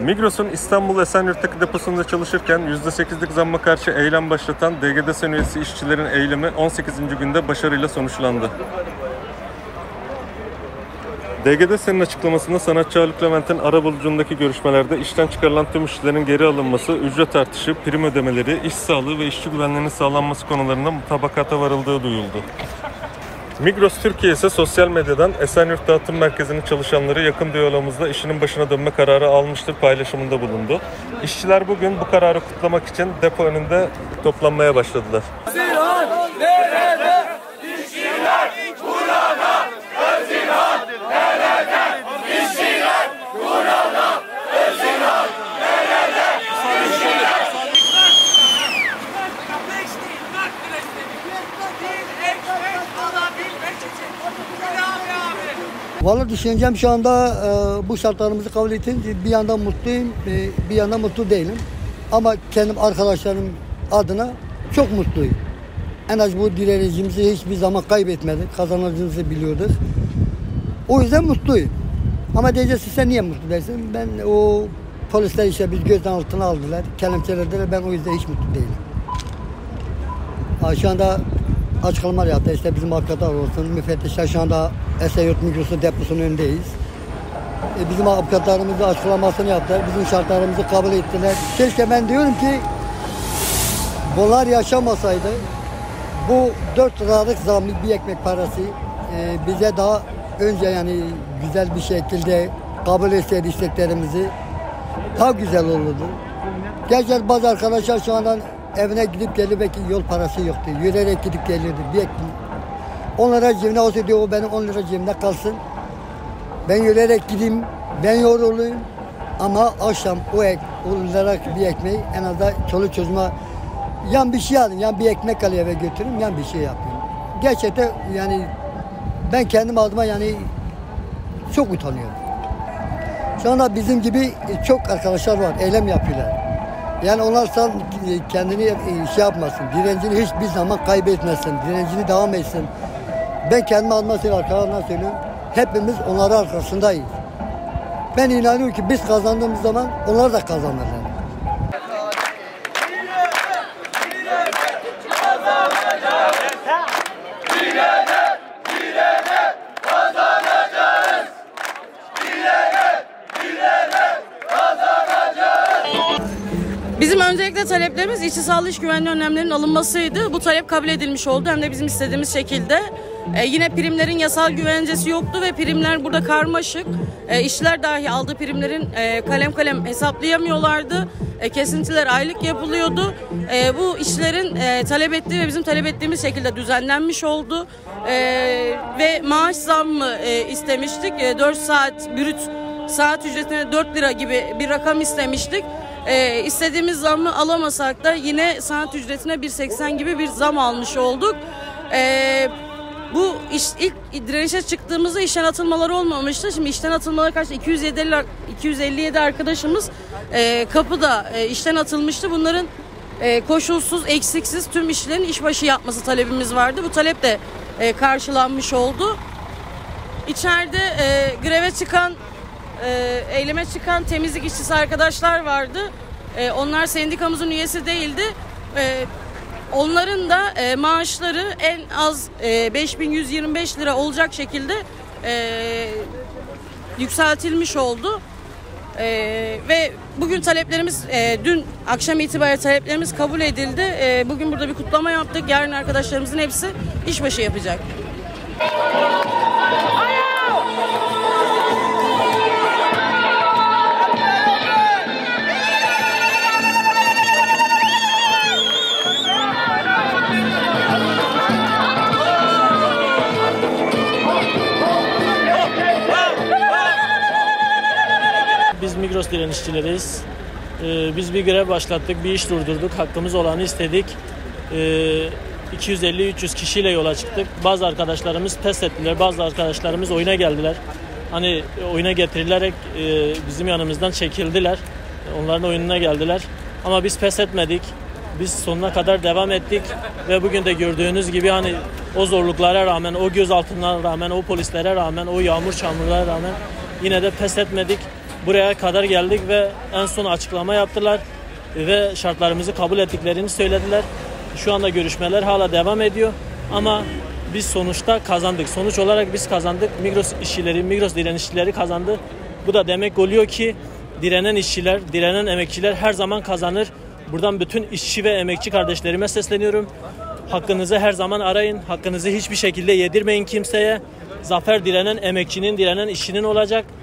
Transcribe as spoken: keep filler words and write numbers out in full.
Migros'un İstanbul Esenyurt'taki deposunda çalışırken yüzde sekizlik zamma karşı eylem başlatan D G D SEN üyesi işçilerin eylemi on sekizinci günde başarıyla sonuçlandı. D G D SEN'in açıklamasında sanatçı Haluk Levent'in arabulucundaki görüşmelerde işten çıkarılan tüm işçilerin geri alınması, ücret artışı, prim ödemeleri, iş sağlığı ve işçi güvenliğinin sağlanması konularında mutabakata varıldığı duyuldu. Migros Türkiye ise sosyal medyadan Esenyurt Dağıtım Merkezi'nin çalışanları yakın diyalogumuzda işinin başına dönme kararı almıştır paylaşımında bulundu. İşçiler bugün bu kararı kutlamak için depo önünde toplanmaya başladılar. Vallahi düşüncem şu anda e, bu şartlarımızı kabul ettim. Bir yandan mutluyum, e, bir yandan mutlu değilim. Ama kendim arkadaşlarım adına çok mutluyum. En az bu direnişimizi hiçbir zaman kaybetmedik. Kazanacağımızı biliyorduk. O yüzden mutluyum. Ama diyeceksin sen niye mutlu dersin? Ben o polisler işte biz gözden altına aldılar, kelepçelediler. Ben o yüzden hiç mutlu değilim. Ha, şu anda açıklamalar yaptı. İşte bizim avukatlar olsun, müfettişler şu anda Esenyurt Migros'un deposunun önündeyiz. E, bizim avukatlarımız da açıklamasını yaptılar. Bizim şartlarımızı kabul ettiler. Keşke ben diyorum ki bunlar yaşamasaydı bu dört liralık zamlı bir ekmek parası e, bize daha önce yani güzel bir şekilde kabul etseydi isteklerimizi daha güzel olurdu. Gerçekten bazı arkadaşlar şu andan evine gidip geliyor, belki yol parası yoktu. Yürüyerek gidip geliyordu. Bir on lira cebine olsa diyor, o benim on lira cebimde kalsın. Ben yürüyerek gideyim, ben yorulayım. Ama akşam o ek, on lira bir ekmeği en azından çoluk çocuğuma yan bir şey alayım, yan bir ekmek alayım eve götüreyim, yan bir şey yapayım. Gerçekten yani ben kendim adıma yani çok utanıyorum. Şu anda bizim gibi çok arkadaşlar var, eylem yapıyorlar. Yani onlar sen kendini şey yapmasın, direncini hiçbir zaman kaybetmesin, direncini devam etsin. Ben kendi adıma söylüyorum, arkadaşlarına söylüyorum, hepimiz onların arkasındayız. Ben inanıyorum ki biz kazandığımız zaman onlar da kazanırlar. Bizim öncelikle taleplerimiz işçi sağlığı iş güvenliği önlemlerinin alınmasıydı. Bu talep kabul edilmiş oldu hem de bizim istediğimiz şekilde. Ee, yine primlerin yasal güvencesi yoktu ve primler burada karmaşık. Ee, işçiler dahi aldığı primlerin e, kalem kalem hesaplayamıyorlardı. E, kesintiler aylık yapılıyordu. E, bu işçilerin e, talep ettiği ve bizim talep ettiğimiz şekilde düzenlenmiş oldu. E, ve maaş zammı e, istemiştik. E, dört saat brüt saat ücretine dört lira gibi bir rakam istemiştik. Ee, istediğimiz zammı alamasak da yine saat ücretine bir seksen gibi bir zam almış olduk. Ee, bu iş, ilk direnişe çıktığımızda işten atılmalar olmamıştı. Şimdi işten atılmalara karşı iki yüz elli yedi arkadaşımız e, kapıda e, işten atılmıştı. Bunların e, koşulsuz, eksiksiz tüm işçilerin işbaşı yapması talebimiz vardı. Bu talep de e, karşılanmış oldu. İçeride e, greve çıkan E, eyleme çıkan temizlik işçisi arkadaşlar vardı. E, onlar sendikamızın üyesi değildi. E, onların da e, maaşları en az e, beş bin yüz yirmi beş lira olacak şekilde e, yükseltilmiş oldu. E, ve bugün taleplerimiz, e, dün akşam itibariyle taleplerimiz kabul edildi. E, bugün burada bir kutlama yaptık. Yarın arkadaşlarımızın hepsi işbaşı yapacak. Biz Migros direnişçileriyiz. Ee, biz bir grev başlattık, bir iş durdurduk, hakkımız olanı istedik. Ee, iki yüz elli üç yüz kişiyle yola çıktık. Bazı arkadaşlarımız pes ettiler, bazı arkadaşlarımız oyuna geldiler. Hani oyuna getirilerek e, bizim yanımızdan çekildiler. Onların oyununa geldiler. Ama biz pes etmedik. Biz sonuna kadar devam ettik ve bugün de gördüğünüz gibi hani o zorluklara rağmen, o gözaltına rağmen, o polislere rağmen, o yağmur çamurlara rağmen yine de pes etmedik. buraya kadar geldik ve en son açıklama yaptılar ve şartlarımızı kabul ettiklerini söylediler. Şu anda görüşmeler hala devam ediyor ama biz sonuçta kazandık. Sonuç olarak biz kazandık. Migros işçileri, Migros direnişçileri kazandı. Bu da demek oluyor ki direnen işçiler, direnen emekçiler her zaman kazanır. Buradan bütün işçi ve emekçi kardeşlerime sesleniyorum. Hakkınızı her zaman arayın. Hakkınızı hiçbir şekilde yedirmeyin kimseye. Zafer direnen emekçinin, direnen işçinin olacak.